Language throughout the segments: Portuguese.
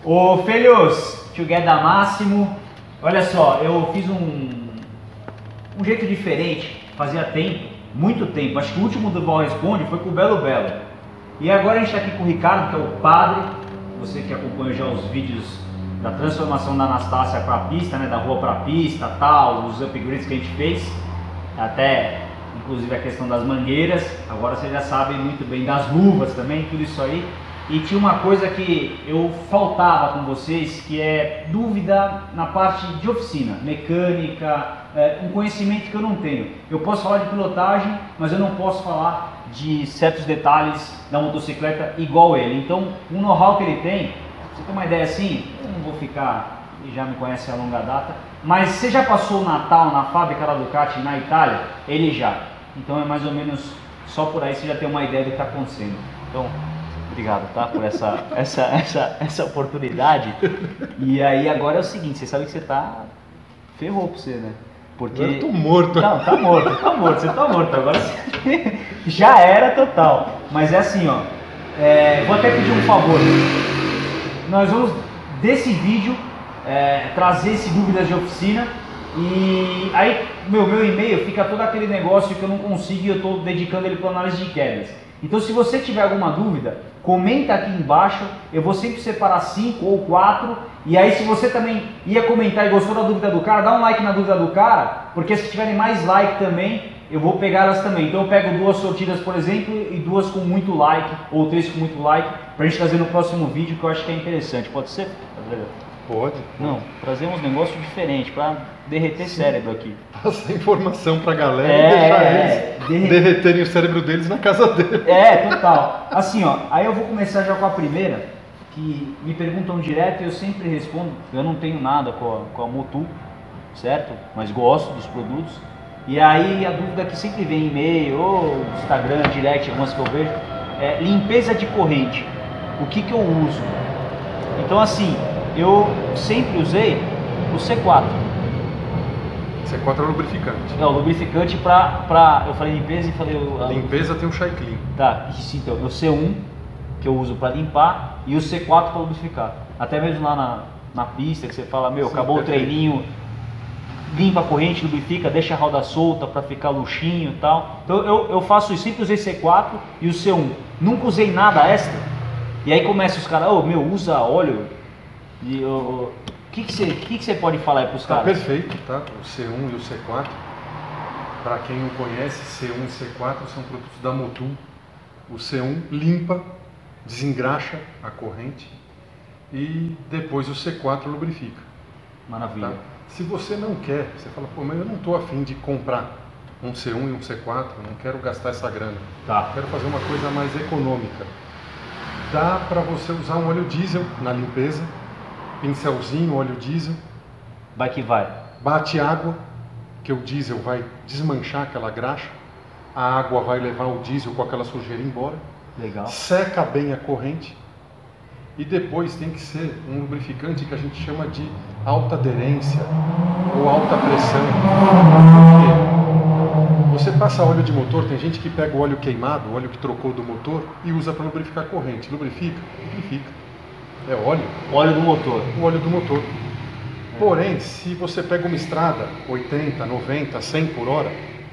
Ô filhos, Together Máximo, olha só, eu fiz um jeito diferente, fazia tempo, muito tempo, acho que o último Durval Responde foi com o Belo Belo. E agora a gente está aqui com o Ricardo, que é o padre, você que acompanha já os vídeos da transformação da Anastácia para a pista, né, da rua para a pista, tal, os upgrades que a gente fez, até inclusive a questão das mangueiras, agora você já sabe muito bem das luvas também, tudo isso aí. E tinha uma coisa que eu faltava com vocês, que é dúvida na parte de oficina, mecânica, um conhecimento que eu não tenho. Eu posso falar de pilotagem, mas eu não posso falar de certos detalhes da motocicleta igual ele. Então, o know-how que ele tem, você tem uma ideia assim, eu não vou ficar, já me conhece a longa data, mas você já passou o Natal na fábrica da Ducati na Itália? Ele já. Então é mais ou menos, só por aí você já tem uma ideia do que está acontecendo. Então, obrigado, tá, por essa oportunidade. E aí agora é o seguinte, você sabe que você tá... Ferrou pra você, né? Porque... Agora eu tô morto. Não, tá morto, você tá morto. Agora você... já era total. Mas é assim, ó. Vou até pedir um favor. Nós vamos, desse vídeo, trazer esse dúvidas de oficina. E aí, meu e-mail fica todo aquele negócio que eu não consigo e eu tô dedicando ele para análise de quedas. Então, se você tiver alguma dúvida, comenta aqui embaixo, eu vou sempre separar 5 ou 4, e aí se você também ia comentar e gostou da dúvida do cara, dá um like na dúvida do cara, porque se tiverem mais like também, eu vou pegar elas também. Então eu pego 2 sortidas, por exemplo, e 2 com muito like, ou 3 com muito like, pra gente trazer no próximo vídeo, que eu acho que é interessante. Pode ser? Pode. Não, trazer uns negócios diferentes, pra derreter cérebro aqui. Passar informação pra galera e deixar eles derreterem o cérebro deles na casa deles. Total. Assim, ó, aí eu vou começar já com a primeira, que me perguntam direto e eu sempre respondo. Eu não tenho nada com a Motul, certo? Mas gosto dos produtos. E aí a dúvida que sempre vem em e-mail, ou Instagram, direct, algumas que eu vejo, é limpeza de corrente. O que eu uso? Então assim, eu sempre usei o C4. C4 é o lubrificante. É, o lubrificante eu falei limpeza e falei... Limpeza tem o Shine Clean. Tá, isso então, o C1 que eu uso para limpar e o C4 para lubrificar. Até mesmo lá na pista que você fala, meu, sim, acabou perfeito. O treininho, limpa a corrente, lubrifica, deixa a roda solta para ficar luxinho e tal. Então eu faço isso, sempre usei C4 e o C1. Nunca usei nada extra. E aí começa os caras, usa óleo. E o que você pode falar aí para os caras? Perfeito, tá? O C1 e o C4. Para quem não conhece, C1 e C4 são produtos da Motul. O C1 limpa, desengraxa a corrente e depois o C4 lubrifica. Maravilha. Tá? Se você não quer, você fala, pô, mas eu não estou afim de comprar um C1 e um C4, não quero gastar essa grana. Tá. Quero fazer uma coisa mais econômica. Dá para você usar um óleo diesel na limpeza, pincelzinho, óleo diesel. Vai que vai. Bate água, que o diesel vai desmanchar aquela graxa. A água vai levar o diesel com aquela sujeira embora. Legal. Seca bem a corrente. E depois tem que ser um lubrificante que a gente chama de alta aderência ou alta pressão. Por quê? Você passa óleo de motor, tem gente que pega o óleo queimado, o óleo que trocou do motor e usa para lubrificar a corrente. Lubrifica? Lubrifica. É óleo. Óleo do motor. O óleo do motor. Porém, se você pega uma estrada 80, 90, 100 por hora,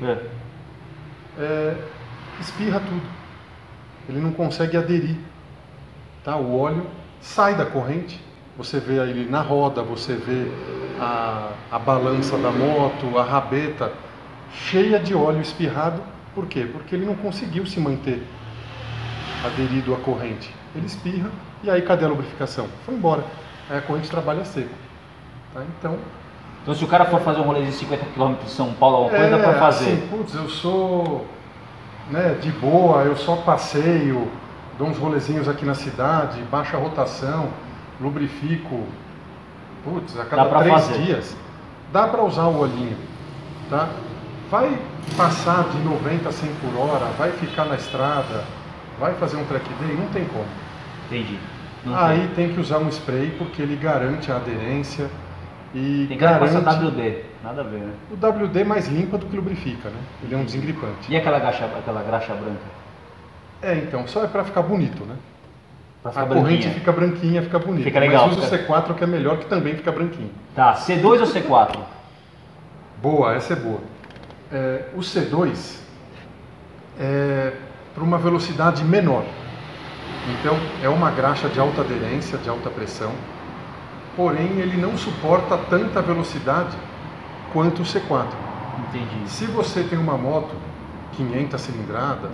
espirra tudo. Ele não consegue aderir. Tá? O óleo sai da corrente, você vê ele na roda, você vê a balança da moto, a rabeta cheia de óleo espirrado. Por quê? Porque ele não conseguiu se manter aderido à corrente. Ele espirra e aí cadê a lubrificação? Foi embora. Aí a corrente trabalha seco. Tá? Então se o cara for fazer um rolê de 50 km de São Paulo, alguma coisa dá pra fazer. Assim, putz, eu sou de boa, eu só passeio, dou uns rolezinhos aqui na cidade, baixa a rotação, lubrifico, putz, a cada 3 dias. Dá para usar o olhinho, tá? Vai passar de 90 a 100 por hora, vai ficar na estrada, vai fazer um track day, não tem como. Entendi. Aí tem que usar um spray porque ele garante a aderência e tem cara que passa WD, nada a ver, né? O WD é mais limpa do que lubrifica, né? Ele é um desengripante. E aquela graxa branca? Então, só é para ficar bonito, né? Pra a ficar corrente branquinha. fica branquinha, fica bonita. Fica legal, Mas usa o C4 que é melhor, que também fica branquinho. Tá, C2 ou C4? Boa, essa é boa. O C2 é para uma velocidade menor. Então, é uma graxa de alta aderência, de alta pressão, porém ele não suporta tanta velocidade quanto o C4. Entendi. Se você tem uma moto 500 cilindradas,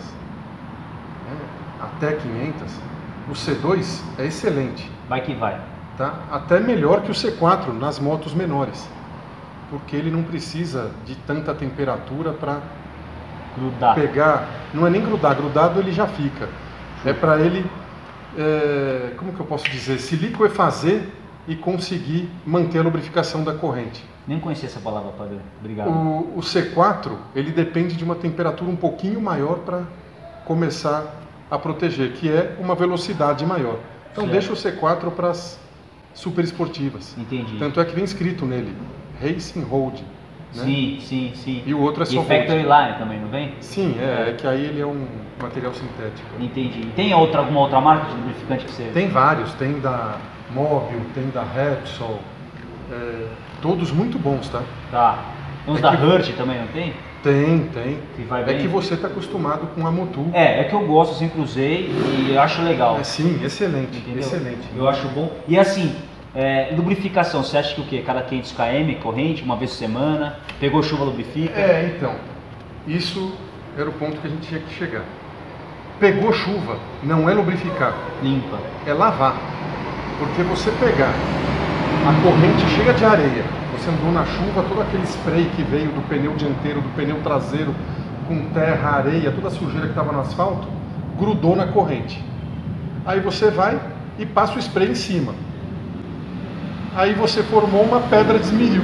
até 500, o C2 é excelente, Vai que vai. tá? Até melhor que o C4 nas motos menores, porque ele não precisa de tanta temperatura para Grudar. pegar, não é nem grudar, grudado ele já fica. É para ele, como que eu posso dizer, se liquefazer e conseguir manter a lubrificação da corrente. Nem conhecia essa palavra, padre. Obrigado. O C4, ele depende de uma temperatura um pouquinho maior para começar a proteger, que é uma velocidade maior. Então Certo. deixa o C4 para as super esportivas. Entendi. Tanto é que vem escrito nele, Racing Road. Né? Sim. E o outro é só E Factory road. Line também, não vem? Sim, é que aí ele é um material sintético. Entendi. E tem alguma outra marca de lubrificante que você... Tem vários, tem da Mobil, tem da Repsol, todos muito bons, tá? Tá. Tem uns É da que- Hurt também, não tem? Tem. Que vai É bem? que você está acostumado com a Motul. É que eu gosto, eu sempre usei e eu acho legal. Sim, excelente, Entendeu? excelente. Eu acho bom. E assim, lubrificação, você acha que o quê? Cada 500 km, corrente, uma vez por semana, pegou chuva, lubrifica? Então, isso era o ponto que a gente tinha que chegar. Pegou chuva, não é lubrificar, Limpa. é lavar. Porque você pegar a corrente cheia de areia, você andou na chuva, todo aquele spray que veio do pneu dianteiro, do pneu traseiro, com terra, areia, toda a sujeira que estava no asfalto, grudou na corrente. Aí você vai e passa o spray em cima. Aí você formou uma pedra de esmeril.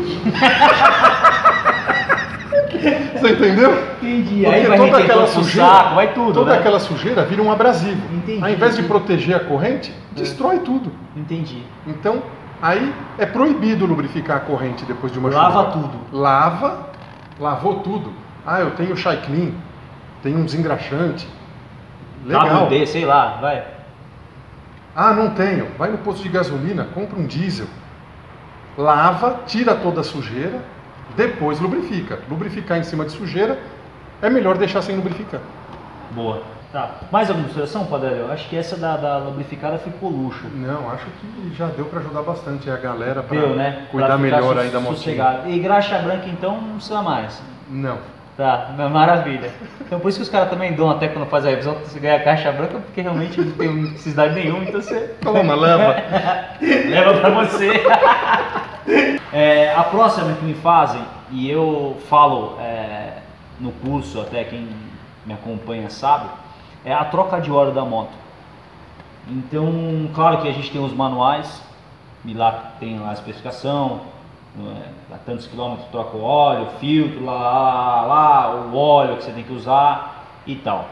Você entendeu? Entendi. Porque Aí vai toda meter aquela todo pro sujeira, saco, vai tudo, toda né? aquela sujeira vira um abrasivo. Entendi, Ao invés de entendi. proteger a corrente, destrói tudo. Entendi. Então, aí é proibido lubrificar a corrente depois de uma Lava chuva. tudo. Lavou tudo. Ah, eu tenho Shy Clean, tenho um desengraxante. Legal. WD, sei lá, vai. Ah, não tenho. Vai no posto de gasolina, compra um diesel. Lava, tira toda a sujeira, depois lubrifica. Lubrificar em cima de sujeira é melhor deixar sem lubrificar. Boa. Tá. Mais alguma sugestão, Padre? Eu acho que essa da lubrificada ficou luxo. Não, acho que já deu para ajudar bastante a galera para Deu, né? cuidar Pra ficar melhor aí da motinha. sossegado. E graxa branca, então, não precisa mais. Não. Tá, maravilha. Então por isso que os caras também dão até quando faz a revisão, você ganha a caixa branca, porque realmente não tem necessidade nenhuma, então você... Toma, leva. Leva pra você. A próxima que me fazem, e eu falo no curso, até quem me acompanha sabe, é a troca de óleo da moto. Então, claro que a gente tem os manuais, e lá tem lá a especificação, a tantos quilômetros troca o óleo, o filtro, o óleo que você tem que usar e tal.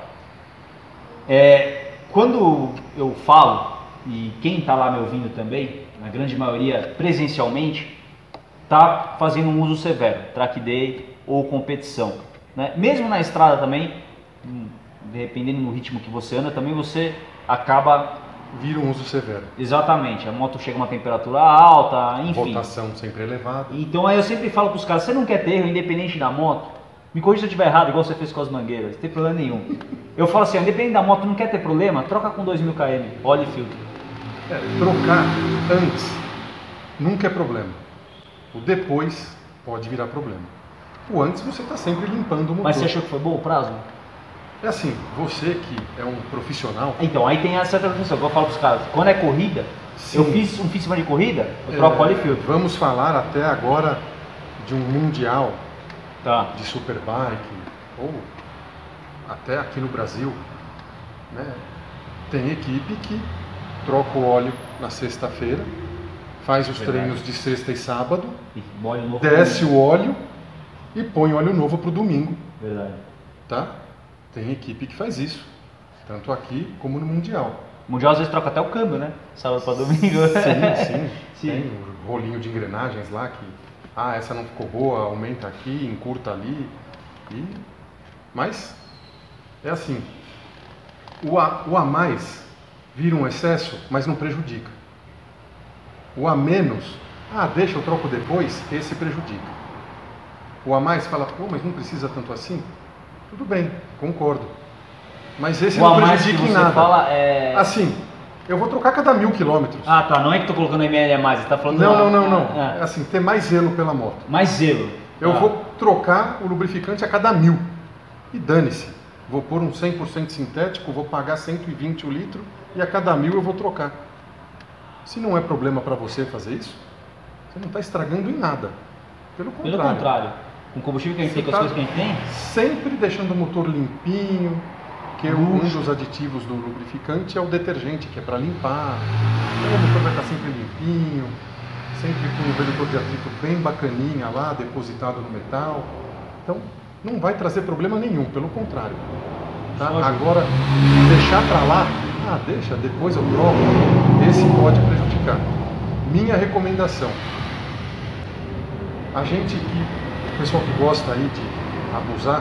Quando eu falo, e quem está lá me ouvindo também, na grande maioria presencialmente, está fazendo um uso severo, track day ou competição, né? Mesmo na estrada também, dependendo do ritmo que você anda, também você acaba... Vira um uso severo. Exatamente, a moto chega a uma temperatura alta, enfim. Rotação sempre elevada. Então aí eu sempre falo para os caras, você não quer ter erro independente da moto? Me corrija se eu estiver errado, igual você fez com as mangueiras, não tem problema nenhum. Eu falo assim, independente da moto, não quer ter problema? Troca com 2.000 km, óleo e filtro. Trocar antes nunca é problema. O depois pode virar problema. O antes você está sempre limpando o motor. Mas você achou que foi bom o prazo? É assim, você que é um profissional... Então, aí tem essa outra questão, que eu falo para os caras, quando é corrida, Sim. eu fiz um fim de semana de corrida, eu troco óleo e filtro. Vamos falar até agora de um mundial Tá. de superbike, ou até aqui no Brasil, né? Tem equipe que troca o óleo na sexta-feira, faz os Verdade. treinos de sexta e sábado, E óleo novo. desce o óleo e põe óleo novo para o domingo, Verdade. tá? Tem equipe que faz isso, tanto aqui como no mundial. O mundial às vezes troca até o câmbio, né? Sábado para domingo. Sim. Sim. Tem um rolinho de engrenagens lá que, essa não ficou boa, aumenta aqui, encurta ali. Mas é assim, o a mais vira um excesso, mas não prejudica. O a menos, deixa, eu troco depois, esse prejudica. O a mais fala, pô, mas não precisa tanto assim? Tudo bem, concordo. Mas esse não prejudica em nada. Fala assim, eu vou trocar cada 1000 quilômetros. Ah, tá, não é que tô colocando ml a mais, você tá falando... Não. É assim, ter mais zelo pela moto. Mais zelo. Eu vou trocar o lubrificante a cada 1000. E dane-se. Vou pôr um 100% sintético, vou pagar 120 o litro e a cada 1000 eu vou trocar. Se não é problema para você fazer isso, você não está estragando em nada. Pelo contrário. Com o combustível que a gente tem, com as coisas que a gente tem? Sempre deixando o motor limpinho, que um dos aditivos do lubrificante é o detergente, que é para limpar. Então o motor vai estar sempre limpinho, sempre com o redutor de atrito bem bacaninha lá, depositado no metal. Então não vai trazer problema nenhum, pelo contrário. Tá? Agora, deixar para lá, deixa, depois eu troco, esse pode prejudicar. Minha recomendação, o pessoal que gosta aí de abusar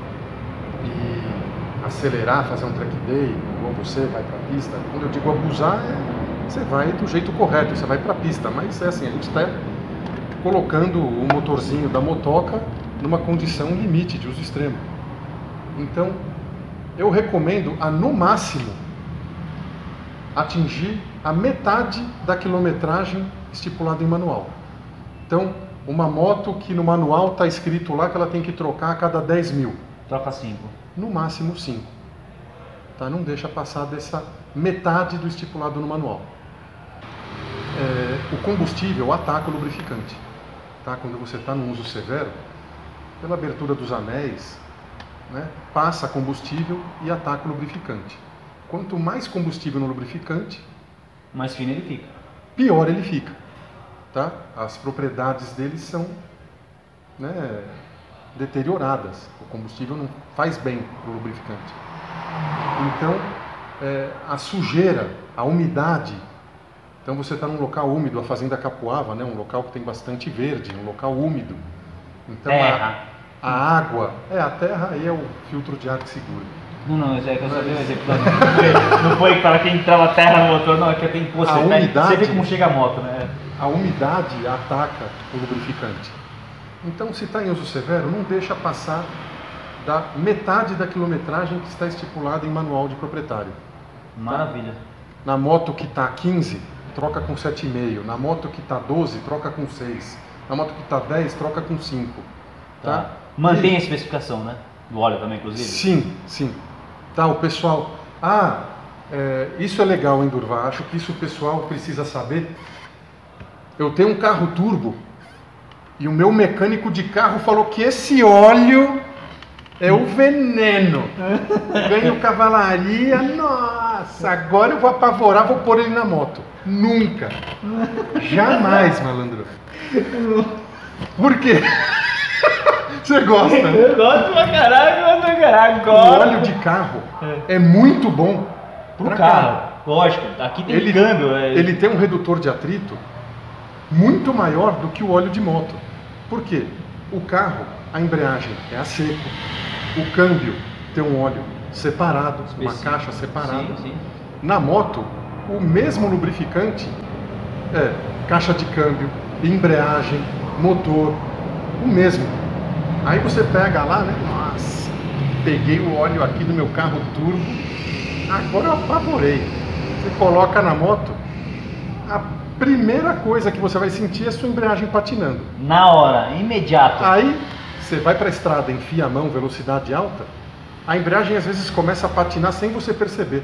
e acelerar, fazer um track day, igual você vai para a pista, quando eu digo abusar, você vai do jeito correto, você vai para a pista, mas é assim, a gente está colocando o motorzinho da motoca numa condição limite de uso extremo. Então, eu recomendo no máximo atingir a metade da quilometragem estipulada em manual. Então, uma moto que no manual está escrito lá que ela tem que trocar a cada 10 mil. Troca 5. No máximo 5. Tá? Não deixa passar dessa metade do estipulado no manual. O combustível ataca o lubrificante. Tá? Quando você está num uso severo, pela abertura dos anéis, né, passa combustível e ataca o lubrificante. Quanto mais combustível no lubrificante, mais fino ele fica. Pior ele fica. Tá? As propriedades dele são, né, deterioradas. O combustível não faz bem para o lubrificante. Então, a sujeira, a umidade. Então você está num local úmido, a Fazenda Capuava, né, um local que tem bastante verde, um local úmido. Então a água, a terra aí é o filtro de ar que segura. Não, isso aí que eu sabia o exemplo. Não foi para quem entrava terra no motor, não, é que tem poço. Você vê como chega a moto, né? A umidade ataca o lubrificante. Então, se está em uso severo, não deixa passar da metade da quilometragem que está estipulada em manual de proprietário. Maravilha. Na moto que está 15, troca com 7,5. Na moto que está 12, troca com 6. Na moto que está 10, troca com 5. Tá? Mantém a especificação, né? Do óleo também, inclusive? Sim. Tá, o pessoal... isso é legal, hein, Durval? Acho que isso o pessoal precisa saber. Eu tenho um carro turbo e o meu mecânico de carro falou que esse óleo é o veneno. Ganho cavalaria, nossa, agora eu vou apavorar, vou pôr ele na moto. Nunca. Jamais, malandro. Por quê? Você gosta? Eu gosto pra caralho, O óleo de carro é muito bom pro carro. Lógico, aqui tem câmbio. Ele tem um redutor de atrito muito maior do que o óleo de moto. Por quê? O carro, a embreagem é a seco. O câmbio tem um óleo separado, uma caixa separada. Sim. Na moto, o mesmo lubrificante caixa de câmbio, embreagem, motor, o mesmo. Aí você pega lá, né? Nossa, peguei o óleo aqui do meu carro turbo, agora eu apavorei. Você coloca na moto, a primeira coisa que você vai sentir é a sua embreagem patinando. Na hora, imediato. Aí você vai para a estrada, enfia a mão, velocidade alta, a embreagem às vezes começa a patinar sem você perceber.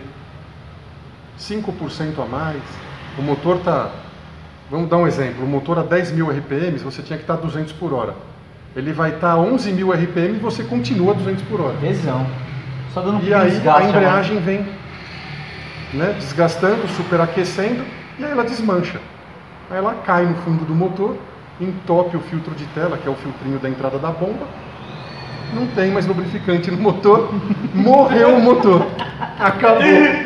5% a mais, o motor está... Vamos dar um exemplo, o motor a 10.000 RPM, você tinha que estar a 200 por hora. Ele vai estar a 11.000 RPM e você continua a 200 por hora. Tesão. Só dando um e aí desgaste, a embreagem vem, né, desgastando, superaquecendo, e aí ela desmancha. Aí ela cai no fundo do motor, entope o filtro de tela, que é o filtrinho da entrada da bomba. Não tem mais lubrificante no motor, morreu o motor. Acabou.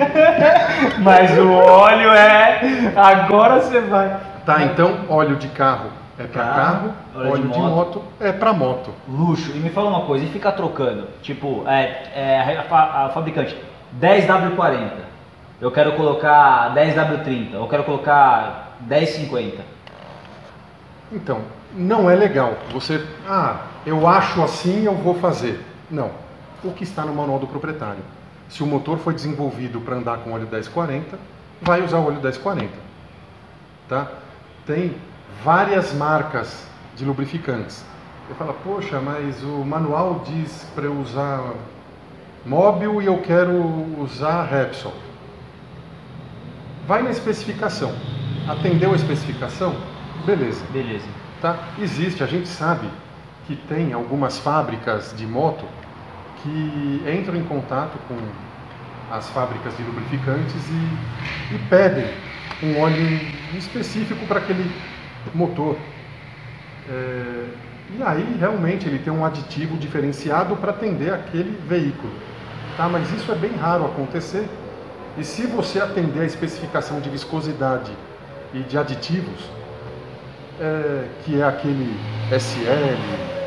Mas o óleo agora você vai. Tá, então óleo de carro é para carro, óleo de moto é para moto. Luxo. E me fala uma coisa, e ficar trocando? Tipo, a fabricante 10W40, Eu quero colocar 10W30, eu quero colocar 1050. Então, não é legal. Você, eu acho assim, eu vou fazer. Não. O que está no manual do proprietário. Se o motor foi desenvolvido para andar com óleo 1040, vai usar o óleo 1040. Tá? Tem várias marcas de lubrificantes. Você fala, poxa, mas o manual diz para eu usar Mobil e eu quero usar Repsol. Vai na especificação. Atendeu a especificação? Beleza. Beleza. Tá? Existe, a gente sabe que tem algumas fábricas de moto que entram em contato com as fábricas de lubrificantes e pedem um óleo específico para aquele motor. E aí realmente ele tem um aditivo diferenciado para atender aquele veículo. Tá? Mas isso é bem raro acontecer. E se você atender a especificação de viscosidade e de aditivos, que é aquele SL,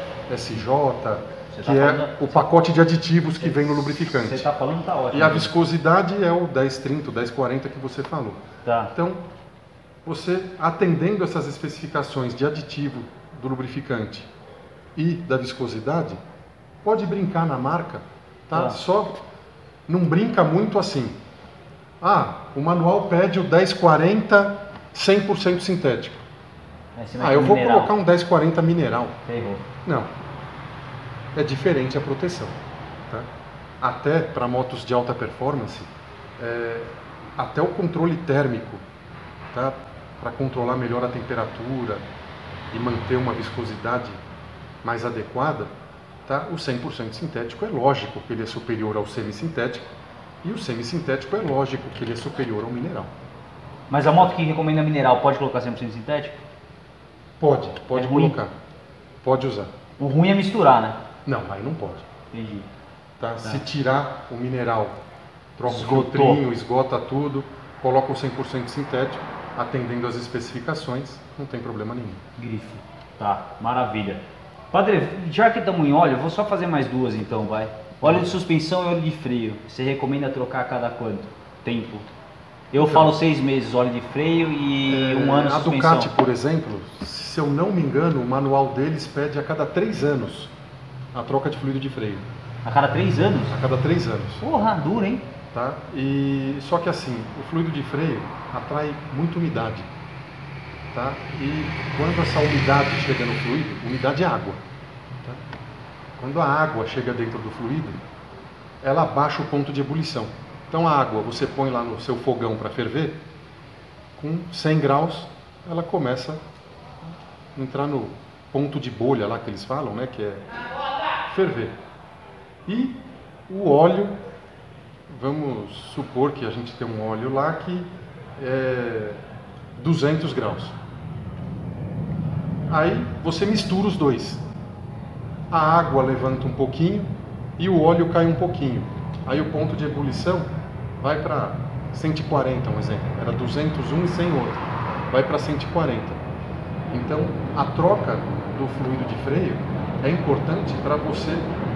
SJ, que é o pacote de aditivos que vem no lubrificante. Você está falando, tá ótimo. E a viscosidade é o 1030, o 1040 que você falou. Tá. Então, você atendendo essas especificações de aditivo do lubrificante e da viscosidade, pode brincar na marca, tá? Tá. Só não brinca muito assim. O manual pede o 1040 100% sintético. Eu vou colocar um 1040 mineral. Ferrou. Não. É diferente a proteção. Tá? Até para motos de alta performance, até o controle térmico, tá? Para controlar melhor a temperatura e manter uma viscosidade mais adequada, tá? O 100% sintético é lógico que ele é superior ao semissintético e o semissintético é lógico que ele é superior ao mineral. Mas a moto que recomenda mineral pode colocar 100% sintético? Pode ruim? colocar. Pode usar. O ruim é misturar, né? Não, aí não pode. Entendi. Tá? Se tirar o mineral, troca o Esgotou. filtrinho, esgota tudo, coloca o 100% sintético, atendendo às especificações, não tem problema nenhum. Grifo. Tá, maravilha. Padre, já que estamos em óleo, eu vou só fazer mais duas então, vai. Óleo de suspensão e óleo de freio. Você recomenda trocar a cada quanto tempo? Eu falo 6 meses óleo de freio e um ano de A suspensão. Ducati, por exemplo, se eu não me engano, o manual deles pede a cada 3 anos a troca de fluido de freio. A cada 3 anos? A cada 3 anos. Porra, duro, hein? Tá? Só que assim, o fluido de freio atrai muita umidade. Tá? E quando essa umidade chega no fluido, umidade é água. Tá? Quando a água chega dentro do fluido, ela abaixa o ponto de ebulição. Então a água você põe lá no seu fogão para ferver, com 100 graus ela começa a entrar no ponto de bolha lá que eles falam, né, que é ferver. E o óleo, vamos supor que a gente tem um óleo lá que é 200 graus. Aí você mistura os dois. A água levanta um pouquinho e o óleo cai um pouquinho. Aí o ponto de ebulição vai para 140, um exemplo. Era 201 e 100 outro. Vai para 140. Então, a troca do fluido de freio é importante para você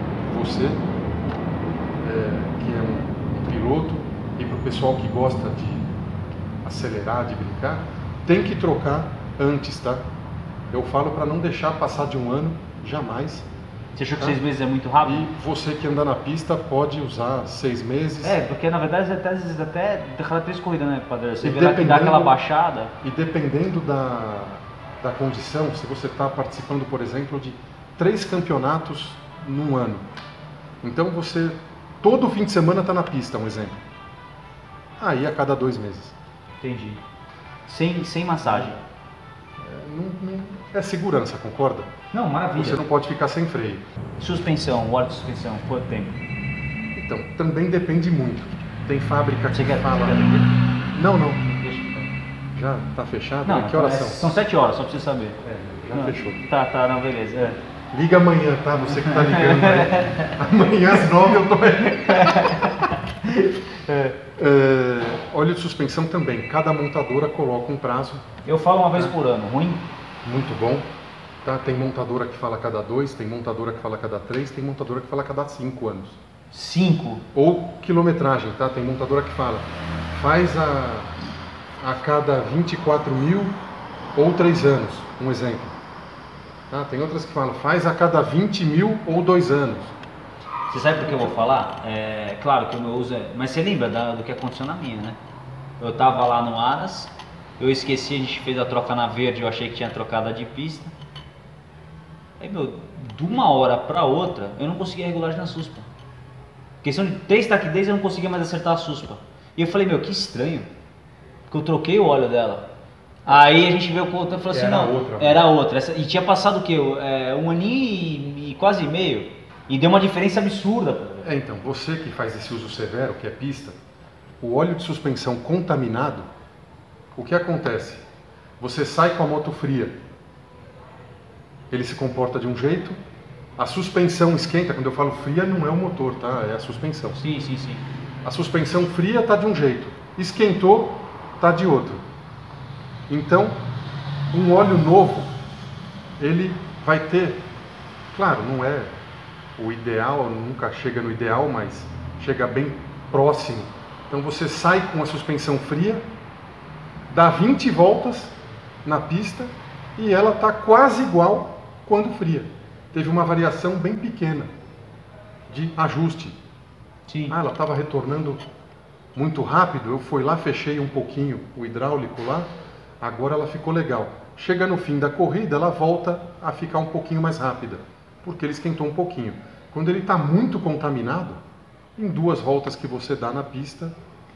que é um piloto, e para o pessoal que gosta de acelerar, de brincar, tem que trocar antes, tá? Eu falo para não deixar passar de um ano, jamais. Você achou que 6 meses é muito rápido? E você que anda na pista pode usar 6 meses. Porque na verdade às vezes até cada 3 corridas, né, padre? Você E vê lá que dá aquela baixada. E dependendo da condição, se você está participando, por exemplo, de 3 campeonatos num ano. Então você, todo fim de semana está na pista, um exemplo. Aí a cada 2 meses. Entendi. Sem massagem. É segurança, concorda? Não, maravilha. Você não pode ficar sem freio. Suspensão, óleo de suspensão, quanto tempo? Então, também depende muito. Tem fábrica que fala... Você quer atender? Não. Deixa. Já está fechado? Não, que horas são? São 7 horas, só pra você saber. Já fechou. Tá, não, beleza. Liga amanhã, tá? Você que tá ligando aí. Amanhã às 9 eu tô aí. Óleo de suspensão também. Cada montadora coloca um prazo. Eu falo uma vez por ano, ruim? Muito bom. Tá? Tem montadora que fala a cada 2, tem montadora que fala a cada 3, tem montadora que fala a cada 5 anos. 5? Ou quilometragem, tá? Tem montadora que fala faz a cada 24 mil ou 3 anos, um exemplo. Tá? Tem outras que falam, faz a cada 20 mil ou 2 anos. Você sabe por que eu vou falar? Claro que o meu uso mas você lembra do que aconteceu na minha, né? Eu tava lá no Aras, eu esqueci, a gente fez a troca na verde, eu achei que tinha trocado a de pista. Aí, meu, de uma hora para outra, eu não conseguia regulagem na suspa. Questão de 3 taquidez, eu não conseguia mais acertar a suspa. E eu falei, meu, que estranho, porque eu troquei o óleo dela. Aí a gente veio com outra e falou assim, não, era outra. E tinha passado o quê? 1 aninho e quase meio. E deu uma diferença absurda. Então, você que faz esse uso severo, que é pista, o óleo de suspensão contaminado, o que acontece? Você sai com a moto fria, ele se comporta de um jeito, a suspensão esquenta, quando eu falo fria não é o motor, tá? É a suspensão. Sim, sim, sim. A suspensão fria está de um jeito, esquentou, está de outro. Então, um óleo novo, ele vai ter, claro, não é o ideal, nunca chega no ideal, mas chega bem próximo. Então você sai com a suspensão fria, dá 20 voltas na pista e ela está quase igual quando fria. Teve uma variação bem pequena de ajuste. Sim. Ela estava retornando muito rápido, eu fui lá, fechei um pouquinho o hidráulico lá, agora ela ficou legal. Chega no fim da corrida, ela volta a ficar um pouquinho mais rápida, porque ele esquentou um pouquinho. Quando ele está muito contaminado, em 2 voltas que você dá na pista,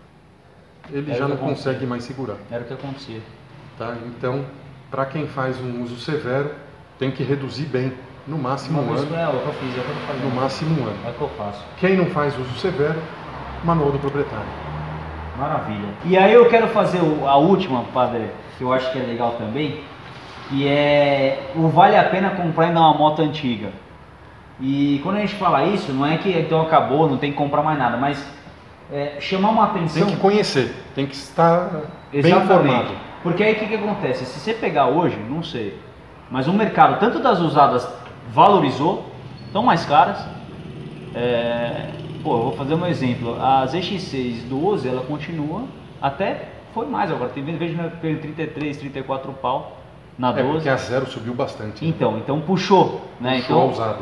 ele já não consegue mais segurar. Era o que acontecia. Tá? Então, para quem faz um uso severo, tem que reduzir bem, no máximo 1 ano. É o que eu fiz, é o que eu tô fazendo. No máximo 1 ano. É o que eu faço. Quem não faz uso severo, manual do proprietário. Maravilha. E aí eu quero fazer a última, padre, que eu acho que é legal também, que é o vale a pena comprar ainda uma moto antiga. E quando a gente fala isso, não é que então acabou, não tem que comprar mais nada, mas chamar uma atenção... Tem que conhecer, tem que estar bem informado. Porque aí o que acontece? Se você pegar hoje, não sei, mas o mercado, tanto das usadas, valorizou, estão mais caras. Eu vou fazer um exemplo, a ZX6 12, ela continua, até foi mais agora, tem vez de 33, 34 pau. Na 12. Porque a zero subiu bastante. Então puxou, né? Puxou então, usado.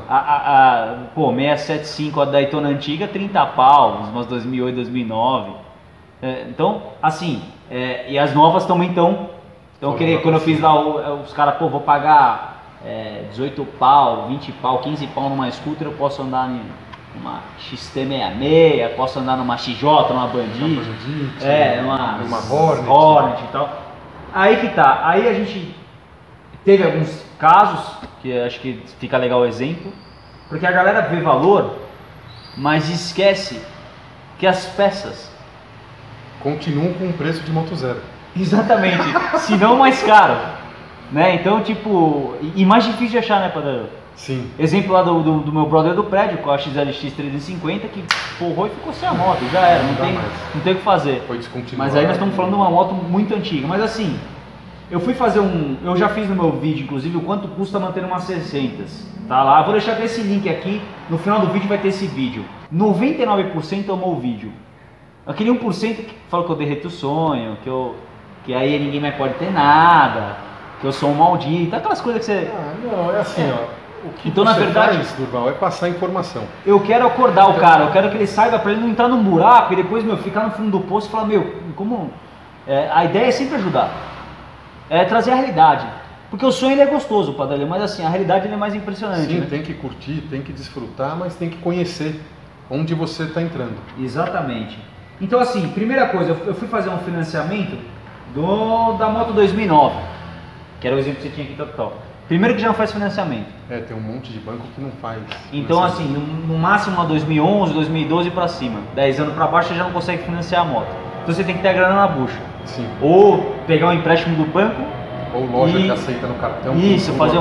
675, a Daytona antiga, 30 pau, umas 2008, 2009. Então, assim, e as novas também estão querendo, quando eu fiz lá, os caras, vou pagar 18 pau, 20 pau, 15 pau numa scooter, eu posso andar numa XT66, posso andar numa XJ, numa Bandit, numa Hornet e tal. Aí que tá, aí a gente... Teve alguns casos, que acho que fica legal o exemplo, porque a galera vê valor, mas esquece que as peças... continuam com o preço de moto zero. Exatamente, se não mais caro. Né? Então, tipo, e mais difícil de achar, né, Padeiro? Sim. Exemplo lá do meu brother do prédio, com a XLX 350, que porrou e ficou sem a moto, já era, não tem o que fazer. Foi descontinuado. Mas aí nós estamos falando de uma moto muito antiga, mas assim... Eu fui fazer eu já fiz no meu vídeo, inclusive, o quanto custa manter umas 600. Tá lá, vou deixar esse link aqui, no final do vídeo vai ter esse vídeo. 99% amou o vídeo. Aquele 1% que falou que eu derreto o sonho, que aí ninguém mais pode ter nada, que eu sou um maldito, aquelas coisas que você... não, é assim, ó. O que então, você na verdade, faz, Durval, é passar informação. Eu quero acordar o cara, eu quero que ele saiba pra ele não entrar num buraco e depois, ficar no fundo do poço e falar, como... a ideia é sempre ajudar. Trazer a realidade. Porque o sonho ele é gostoso, Padelho, mas assim, a realidade ele é mais impressionante. Sim, né? Tem que curtir, tem que desfrutar, mas tem que conhecer onde você está entrando. Exatamente. Então assim, primeira coisa, eu fui fazer um financiamento da moto 2009, que era o exemplo que você tinha aqui, tal. Primeiro que já não faz financiamento. Tem um monte de banco que não faz. Então assim, no máximo uma 2011, 2012 para cima. 10 anos para baixo você já não consegue financiar a moto. Então você tem que ter a grana na bucha. Sim. Ou pegar um empréstimo do banco. Ou loja que aceita no cartão. Isso, fazer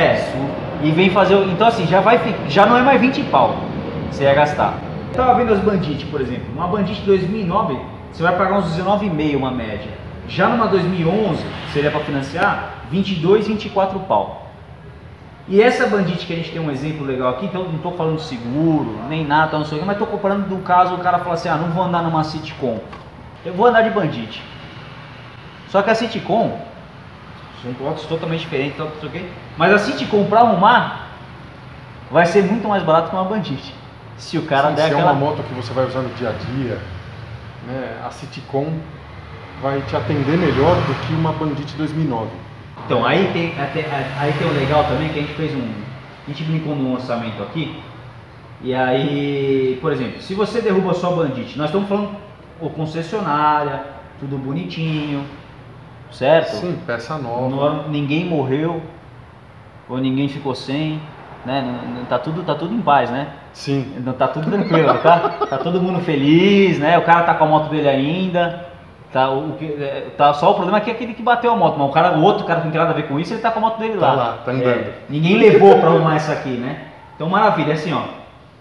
e vem fazer. Então assim, já não é mais 20 pau que você ia gastar. Eu tava vendo as Bandit, por exemplo. Uma Bandit 2009, você vai pagar uns 19,5 uma média. Já numa 2011, seria para financiar 22, 24 pau. E essa Bandit que a gente tem um exemplo legal aqui, então não estou falando de seguro, nem nada, não sei o que, mas estou comparando do caso, o cara fala assim, não vou andar numa Citicom. eu vou andar de Bandit. Só que a Citicon, são motos totalmente diferentes, não sei o quê, mas a Citicon para arrumar vai ser muito mais barato que uma Bandit. Se o cara der se aquela... é uma moto que você vai usar no dia a dia, né, a Citicon vai te atender melhor do que uma Bandit 2009. Então, aí tem o legal também, que a gente fez a gente brincou num orçamento aqui, e aí, por exemplo, se você derruba só Bandit, nós estamos falando o concessionária, tudo bonitinho, certo? Sim, peça nova. Ninguém morreu, ou ninguém ficou sem, né? Tá tudo em paz, né? Sim. Tá tudo tranquilo, tá? Tá todo mundo feliz, né? O cara tá com a moto dele ainda. Tá só o problema é que é aquele que bateu a moto, mas o outro cara que não tem nada a ver com isso, ele tá com a moto dele lá. Tá lá, tá andando. Ninguém levou pra arrumar isso aqui, né? Então maravilha, assim ó.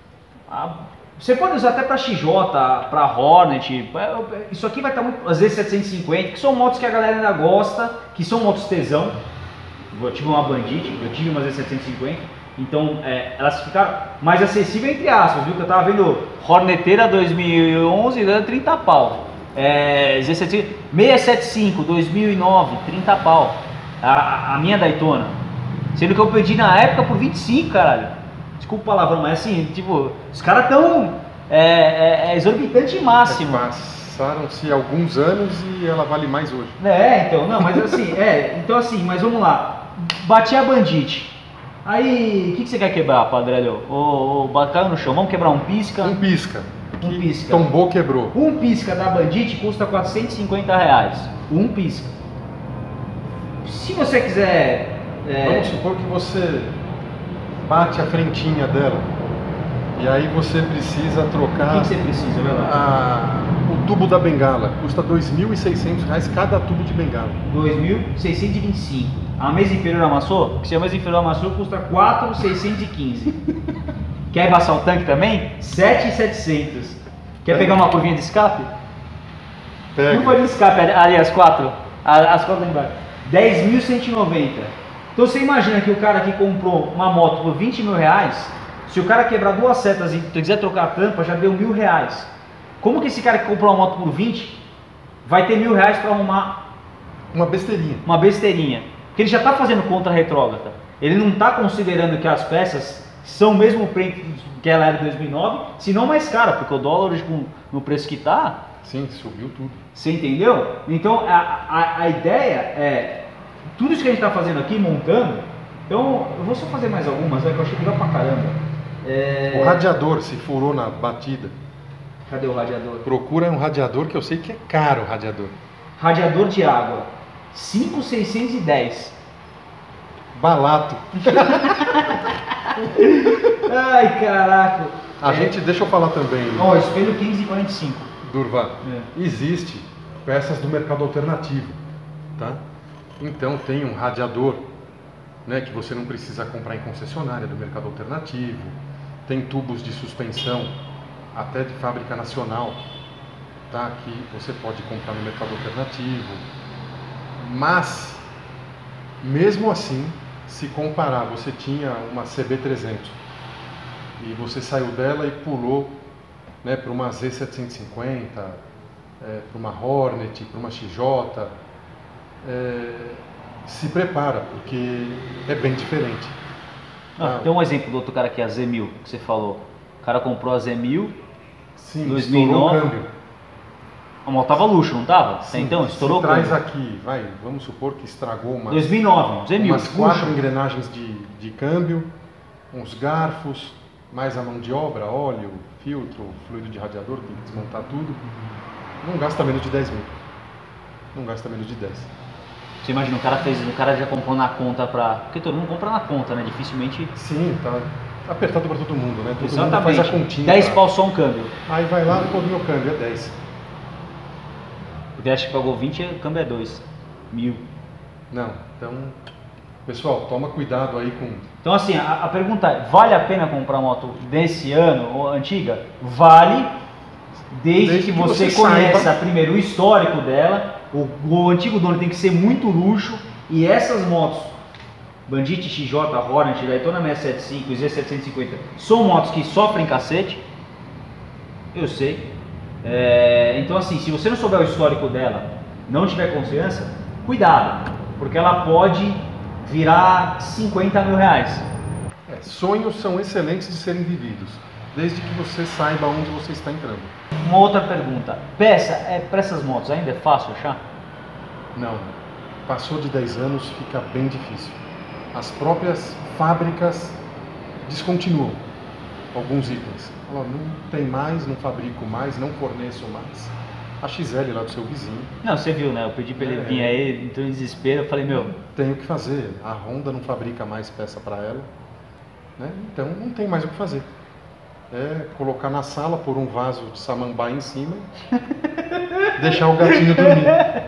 Você pode usar até pra XJ, pra Hornet, isso aqui vai estar muito, às vezes 750, que são motos que a galera ainda gosta, que são motos tesão. Eu tive uma Bandit, eu tive uma Z750, então elas ficaram mais acessíveis entre aspas, viu? Que eu tava vendo Horneteira 2011 dando 30 pau. Z750, 675 2009, 30 pau. A minha Daytona, sendo que eu pedi na época por 25, caralho. Desculpa o palavrão, mas assim, tipo, os caras tão exorbitante máximo. Passaram-se alguns anos e ela vale mais hoje. Então, não, mas assim, então assim, mas vamos lá. Bati a Bandit. Aí, o que você quer quebrar, Padrelho? Caiu no chão, vamos quebrar um pisca? Um pisca. Um pisca. Tombou, quebrou. Um pisca da Bandit custa R$450. Um pisca. Se você quiser... Vamos supor que você bate a frentinha dela e aí você precisa trocar... O que você precisa, verdade? O tubo da bengala. Custa R$2.600 cada tubo de bengala. 2.625. A mesa inferior amassou? Porque se a mesa inferior amassou, custa 4.615. Quer embaçar o tanque também? 7.700. Quer pegar uma curvinha de escape? Pega. Curva de escape, ali as quatro lá embaixo. 10.190. Então você imagina que o cara que comprou uma moto por R$20 mil, se o cara quebrar duas setas e quiser trocar a tampa, já deu R$1.000. Como que esse cara que comprou uma moto por 20 vai ter R$1.000 para arrumar uma besteirinha? Uma besteirinha. Porque ele já está fazendo contra retrógrada. Ele não está considerando que as peças são o mesmo preço que ela era em 2009, se não mais cara, porque o dólar hoje no preço que está... Sim, subiu tudo. Você entendeu? Então a ideia é, tudo isso que a gente está fazendo aqui, montando, então eu vou só fazer mais algumas, que eu achei legal pra caramba. O radiador se furou na batida. Cadê o radiador? Procura um radiador que eu sei que é caro o radiador. Radiador de água, 5.610. Balato. Ai, caraca. Deixa eu falar também. Espelho 1545. Durval, existe peças do mercado alternativo, tá? Então tem um radiador, né, que você não precisa comprar em concessionária do mercado alternativo. Tem tubos de suspensão até de fábrica nacional, tá? Que você pode comprar no mercado alternativo. Mas mesmo assim, se comparar, você tinha uma CB300 e você saiu dela e pulou, né, para uma Z750, para uma Hornet, para uma XJ, se prepara, porque é bem diferente. Tem um exemplo do outro cara aqui, a Z1000, que você falou. O cara comprou a Z1000 em 2009. O câmbio. A moto tava luxo, não tava? Sim, então, estourou o câmbio. câmbio. Traz aqui, vamos supor que estragou 2009, Z1000. Umas 4 engrenagens de câmbio, uns garfos, mais a mão de obra, óleo, filtro, fluido de radiador, tem que desmontar tudo. Não gasta menos de 10 mil. Não gasta menos de 10. Você imagina, o cara já comprou na conta porque todo mundo compra na conta, né? Dificilmente. Sim, tá apertado para todo mundo, né? Todo Exatamente. mundo faz a continha. 10 pau só um câmbio. Aí vai lá, pô, meu câmbio é 10. O acho que pagou 20 e o câmbio é 2 mil. Não, então, pessoal, toma cuidado aí com... Então assim, a pergunta é, vale a pena comprar moto desse ano ou antiga? Vale, desde que você conheça saiba. Primeiro o histórico dela. O antigo dono tem que ser muito luxo. E essas motos, Bandit, XJ, Hornet, Daytona 675 e Z750, são motos que sofrem cacete. Eu sei. Então assim, se você não souber o histórico dela, não tiver confiança, cuidado, porque ela pode virar 50 mil reais. Sonhos são excelentes de serem vividos, desde que você saiba onde você está entrando. Uma outra pergunta, peça para essas motos ainda é fácil achar? Não, passou de 10 anos fica bem difícil. As próprias fábricas descontinuam alguns itens. Não tem mais, não fabrico mais, não forneço mais. A XL lá do seu vizinho. Não, você viu, né? Eu pedi pra ele vir aí, entrou em desespero, eu falei, meu... Tenho que fazer, a Honda não fabrica mais peça para ela, né? Então não tem mais o que fazer. É colocar na sala, pôr um vaso de samambaia em cima, deixar o gatinho dormir.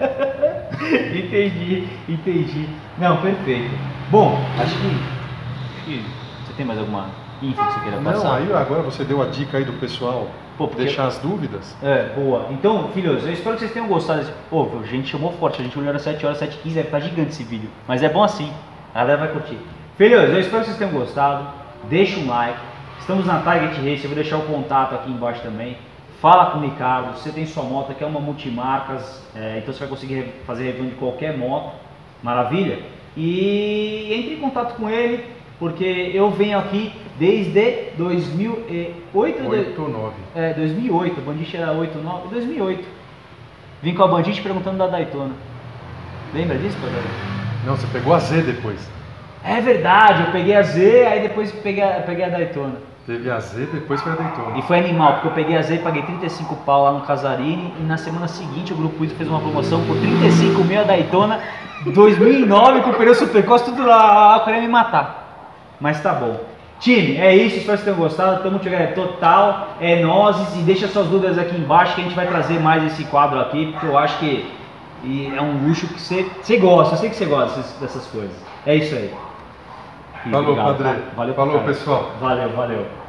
Entendi. Não, perfeito. Bom, acho que você tem mais alguma info que você queira passar? Não, aí agora você deu a dica aí do pessoal. Porque... deixar as dúvidas. Boa. Então, filhos, eu espero que vocês tenham gostado desse... A gente chamou forte, a gente olhou às 7 horas, 7h15, deve estar gigante esse vídeo. Mas é bom assim, a galera vai curtir. Filhos, eu espero que vocês tenham gostado. Deixa um like. Estamos na Target Race, eu vou deixar o contato aqui embaixo também. Fala com o Ricardo, você tem sua moto, que é uma multimarcas, então você vai conseguir fazer review de qualquer moto. Maravilha? E entre em contato com ele, porque eu venho aqui desde 2008? 8 ou 9. 2008, a Bandit era 8, 9, 2008. Vim com a Bandit perguntando da Daytona. Lembra disso, Padre? Não, você pegou a Z depois. É verdade, eu peguei a Z, aí depois peguei a Daytona. Teve a Z, depois foi a Daytona. E foi animal, porque eu peguei a Z e paguei 35 pau lá no Casarini, e na semana seguinte o Grupo Iso fez uma promoção por 35 mil a Daytona 2009 com o pneu Supercross, tudo lá, querendo me matar. Mas tá bom. Time, é isso, espero que vocês tenham gostado, tamo chegando total, é nozes, e deixa suas dúvidas aqui embaixo que a gente vai trazer mais esse quadro aqui, porque eu acho que é um luxo que você gosta, eu sei que você gosta dessas coisas. É isso aí. Falou, obrigado, Padre. Valeu, falou, cara. pessoal. Valeu.